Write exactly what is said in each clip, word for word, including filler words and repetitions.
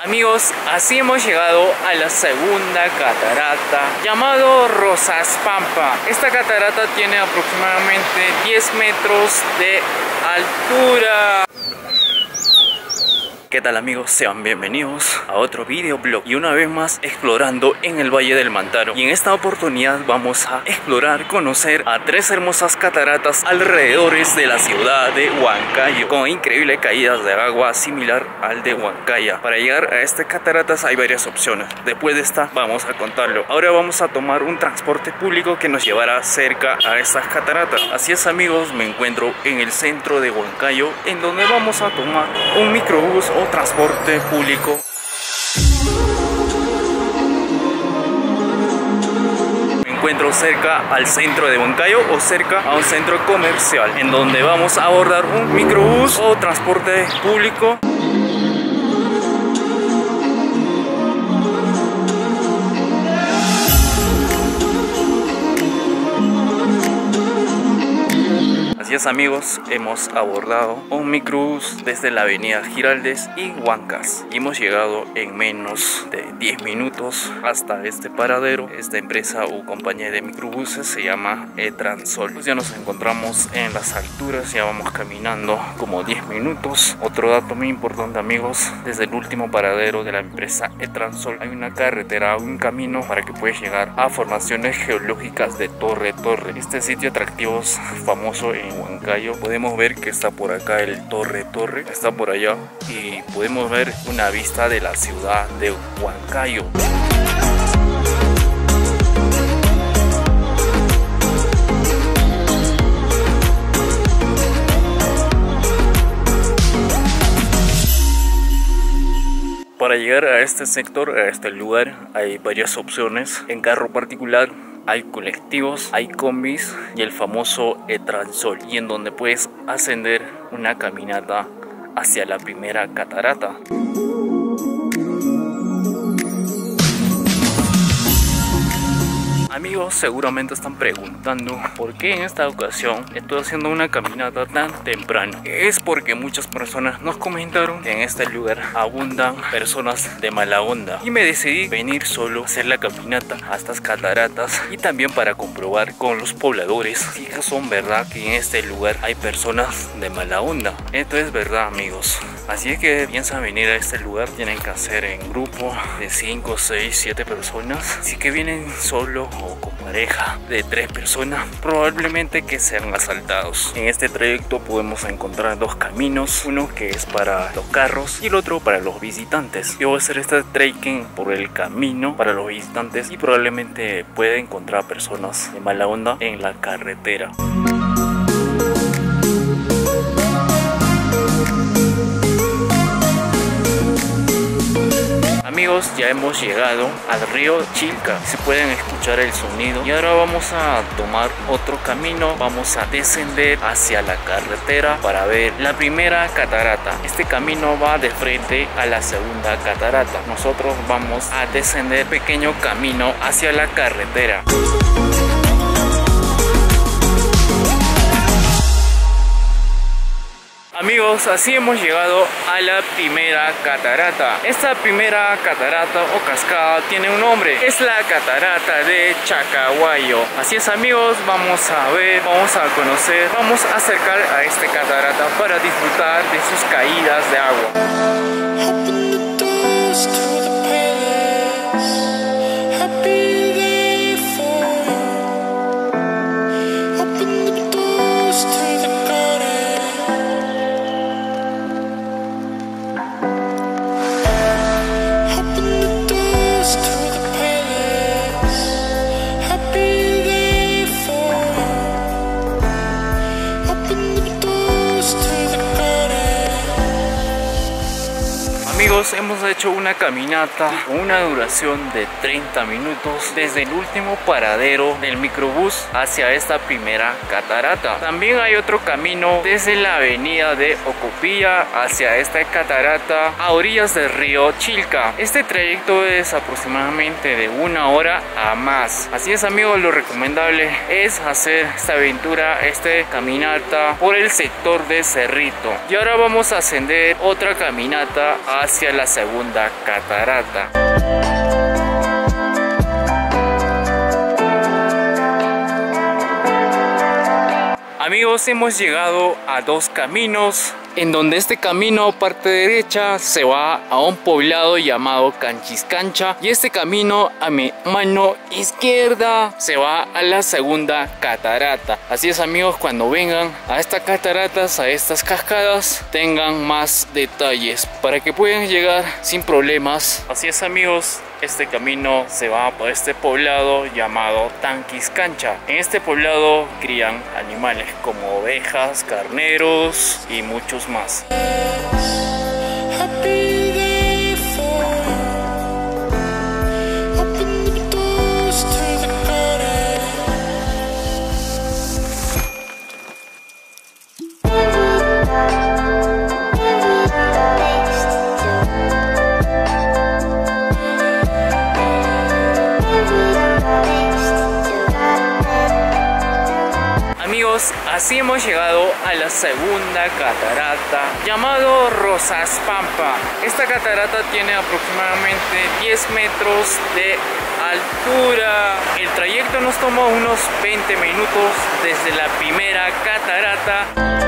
Amigos, así hemos llegado a la segunda catarata, llamado Rosas Pampa. Esta catarata tiene aproximadamente diez metros de altura. ¿Qué tal, amigos? Sean bienvenidos a otro videoblog y una vez más explorando en el Valle del Mantaro. Y en esta oportunidad vamos a explorar, conocer a tres hermosas cataratas alrededores de la ciudad de Huancayo, con increíbles caídas de agua similar al de Huancaya. Para llegar a estas cataratas hay varias opciones. Después de esta vamos a contarlo. Ahora vamos a tomar un transporte público que nos llevará cerca a estas cataratas. Así es, amigos, me encuentro en el centro de Huancayo, en donde vamos a tomar un microbús o transporte público. Me encuentro cerca al centro de Huancayo o cerca a un centro comercial, en donde vamos a abordar un microbús o transporte público. Así es, amigos, hemos abordado un microbús desde la avenida Giraldes y Huancas y hemos llegado en menos de diez minutos hasta este paradero. Esta empresa o compañía de microbuses se llama Etransol. Pues ya nos encontramos en las alturas, ya vamos caminando como diez minutos. Otro dato muy importante, amigos, desde el último paradero de la empresa Etransol hay una carretera, un camino para que puedas llegar a formaciones geológicas de Torre Torre. Este sitio atractivo es famoso en Huancayo. Podemos ver que está por acá el Torre Torre, está por allá, y podemos ver una vista de la ciudad de Huancayo. Para llegar a este sector, a este lugar, hay varias opciones. En carro particular hay colectivos, hay combis y el famoso Etransol, y en donde puedes ascender una caminata hacia la primera catarata. Amigos, seguramente están preguntando por qué en esta ocasión estoy haciendo una caminata tan temprano. Es porque muchas personas nos comentaron que en este lugar abundan personas de mala onda, y me decidí venir solo a hacer la caminata a estas cataratas, y también para comprobar con los pobladores si son verdad que en este lugar hay personas de mala onda. Esto es verdad, amigos. Así es que piensan venir a este lugar, tienen que hacer en grupo de cinco, seis, siete personas. Así que vienen solo o con pareja de tres personas, probablemente que sean asaltados. En este trayecto podemos encontrar dos caminos, uno que es para los carros y el otro para los visitantes. Yo voy a hacer este trekking por el camino para los visitantes y probablemente pueda encontrar personas de mala onda en la carretera. Amigos, ya hemos llegado al río Chilca, se pueden escuchar el sonido, y ahora vamos a tomar otro camino. Vamos a descender hacia la carretera para ver la primera catarata. Este camino va de frente a la segunda catarata. Nosotros vamos a descender pequeño camino hacia la carretera. Amigos, así hemos llegado a la primera catarata. Esta primera catarata o cascada tiene un nombre, es la catarata de Chacahuayo. Así es, amigos, vamos a ver, vamos a conocer, vamos a acercar a esta catarata para disfrutar de sus caídas de agua. Amigos, hemos hecho una caminata con una duración de treinta minutos desde el último paradero del microbús hacia esta primera catarata. También hay otro camino desde la avenida de Ocopilla hacia esta catarata a orillas del río Chilca. Este trayecto es aproximadamente de una hora a más. Así es, amigos, lo recomendable es hacer esta aventura, esta caminata por el sector de Cerrito. Y ahora vamos a ascender otra caminata hacia hacia la segunda catarata. Amigos, hemos llegado a dos caminos, en donde este camino, parte derecha, se va a un poblado llamado Canchiscancha, y este camino a mi mano izquierda se va a la segunda catarata. Así es, amigos, cuando vengan a estas cataratas, a estas cascadas, tengan más detalles para que puedan llegar sin problemas. Así es, amigos, este camino se va por este poblado llamado Tanquiscancha. En este poblado crían animales como ovejas, carneros y muchos más. Amigos, así hemos llegado a la segunda catarata, llamado Rosaspampa. Esta catarata tiene aproximadamente diez metros de altura. El trayecto nos tomó unos veinte minutos desde la primera catarata.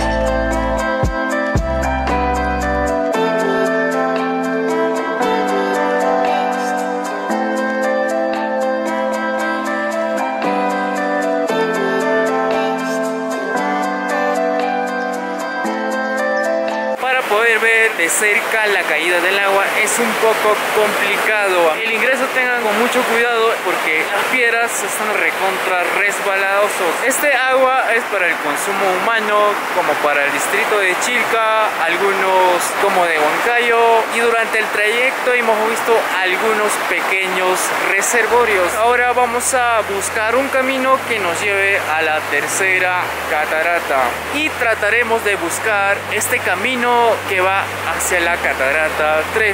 Poder ver de cerca la caída del agua es un poco complicado. El ingreso tengan con mucho cuidado porque las piedras están recontra resbaladosos. Este agua es para el consumo humano, como para el distrito de Chilca, algunos como de Huancayo, y durante el trayecto hemos visto algunos pequeños reservorios. Ahora vamos a buscar un camino que nos lleve a la tercera catarata y trataremos de buscar este camino que va hacia la catarata tres.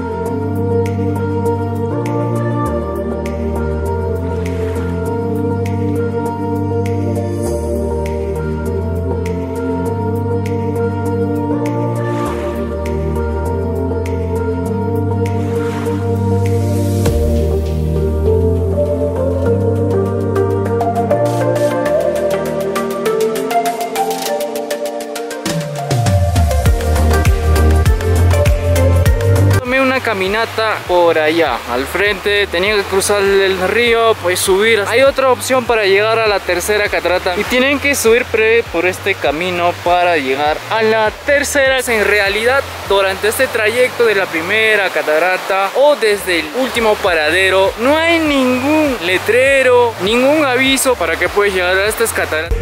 Caminata por allá al frente, tenía que cruzar el río, pues subir. Hay otra opción para llegar a la tercera catarata y tienen que subir por este camino para llegar a la tercera. En realidad, durante este trayecto de la primera catarata o desde el último paradero, no hay ningún letrero, ningún aviso para que puedas llegar a estas cataratas.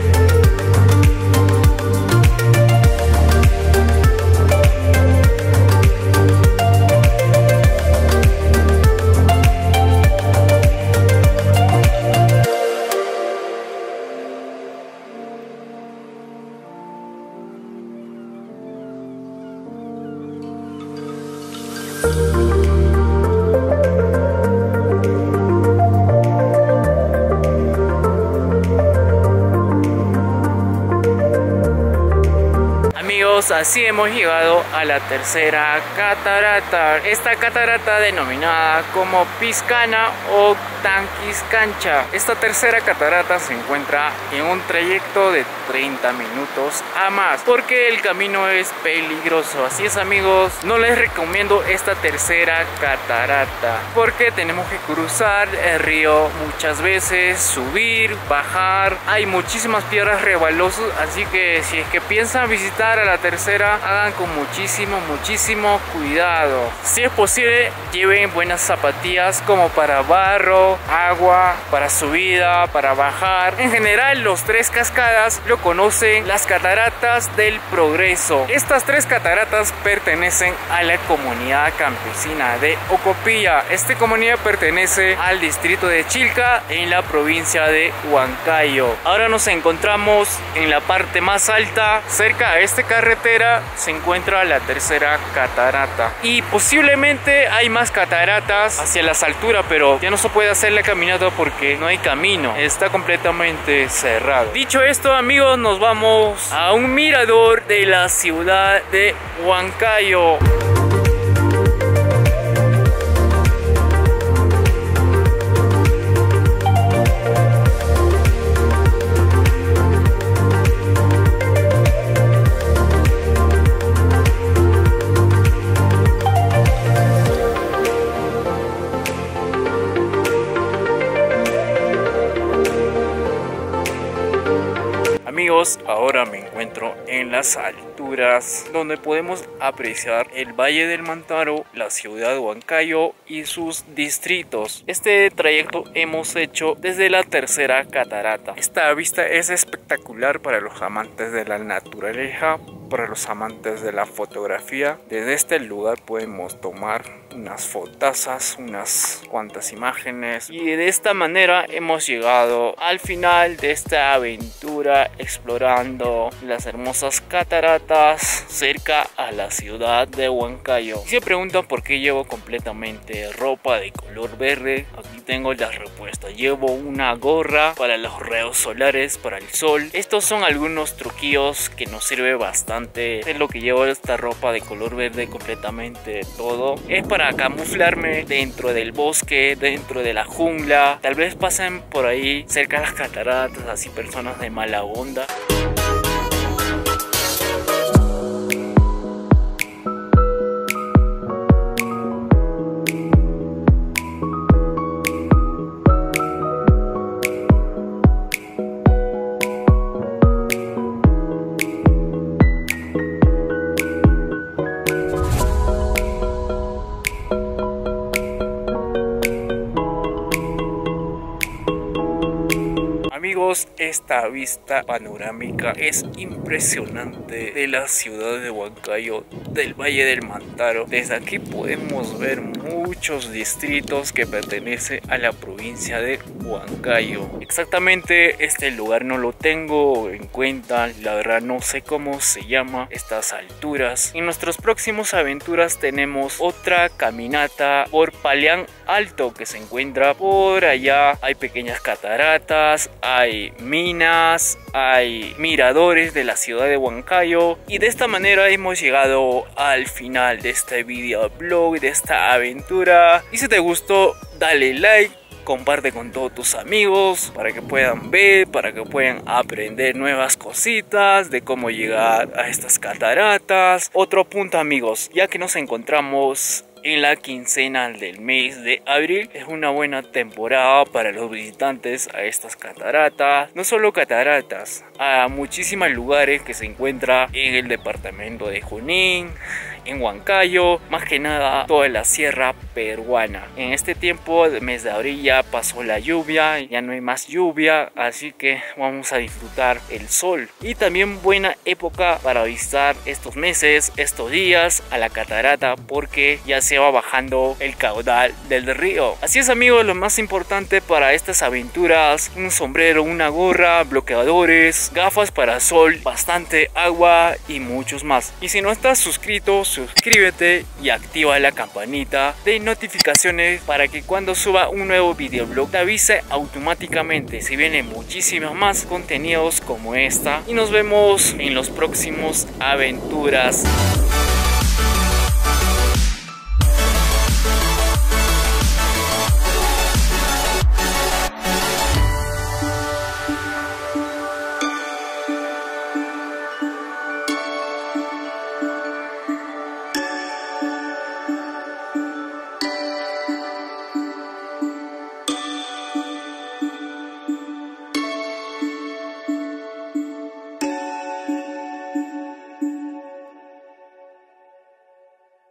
Así hemos llegado a la tercera catarata. Esta catarata denominada como Piscana o Tanquiscancha. Esta tercera catarata se encuentra en un trayecto de treinta minutos a más, porque el camino es peligroso. Así es, amigos, no les recomiendo esta tercera catarata porque tenemos que cruzar el río muchas veces, subir, bajar. Hay muchísimas piedras resbalosas, así que si es que piensan visitar a la tercera, hagan con muchísimo, muchísimo cuidado. Si es posible, lleven buenas zapatillas como para barro, agua, para subida, para bajar. En general, los tres cascadas lo conocen las cataratas del Progreso. Estas tres cataratas pertenecen a la comunidad campesina de Ocopilla. Esta comunidad pertenece al distrito de Chilca en la provincia de Huancayo. Ahora nos encontramos en la parte más alta. Cerca a esta carretera se encuentra la tercera catarata y posiblemente hay más cataratas hacia las alturas, pero ya no se puede hacer la caminata porque no hay camino, está completamente cerrado. Dicho esto, amigos, nos vamos a un mirador de la ciudad de Huancayo. ahora me encuentro en las alturas donde podemos apreciar el Valle del Mantaro, la ciudad de Huancayo y sus distritos. Este trayecto hemos hecho desde la tercera catarata. Esta vista es espectacular para los amantes de la naturaleza, para los amantes de la fotografía. Desde este lugar podemos tomar unas fotazas, unas cuantas imágenes, y de esta manera hemos llegado al final de esta aventura explorando las hermosas cataratas cerca a la ciudad de Huancayo. Si se preguntan por qué llevo completamente ropa de color verde, aquí tengo la respuesta. Llevo una gorra para los rayos solares, para el sol. Estos son algunos truquillos que nos sirve bastante. Es lo que llevo esta ropa de color verde completamente todo. Es para camuflarme dentro del bosque, dentro de la jungla. Tal vez pasen por ahí cerca de las cataratas así personas de mala onda. Amigos, esta vista panorámica es impresionante de la ciudad de Huancayo, del Valle del Mantaro. Desde aquí podemos ver muchos distritos que pertenecen a la provincia de Huancayo. Exactamente este lugar no lo tengo en cuenta, la verdad no sé cómo se llama estas alturas. En nuestras próximas aventuras tenemos otra caminata por Palián Alto que se encuentra por allá. Hay pequeñas cataratas, hay minas, hay miradores de la ciudad de Huancayo, y de esta manera hemos llegado al final de este videoblog, de esta aventura. Y si te gustó, dale like, comparte con todos tus amigos para que puedan ver, para que puedan aprender nuevas cositas de cómo llegar a estas cataratas. Otro punto, amigos, ya que nos encontramos en la quincena del mes de abril, es una buena temporada para los visitantes a estas cataratas. No solo cataratas, a muchísimos lugares que se encuentran en el departamento de Junín, en Huancayo, más que nada toda la sierra peruana. En este tiempo del mes de abril ya pasó la lluvia, ya no hay más lluvia, así que vamos a disfrutar el sol. Y también buena época para visitar estos meses, estos días a la catarata, porque ya se va bajando el caudal del río. Así es, amigos, lo más importante para estas aventuras: un sombrero, una gorra, bloqueadores, gafas para sol, bastante agua y muchos más. Y si no estás suscrito, suscríbete y activa la campanita de notificaciones para que cuando suba un nuevo videoblog te avise automáticamente. Si vienen muchísimos más contenidos como esta, y nos vemos en los próximos aventuras.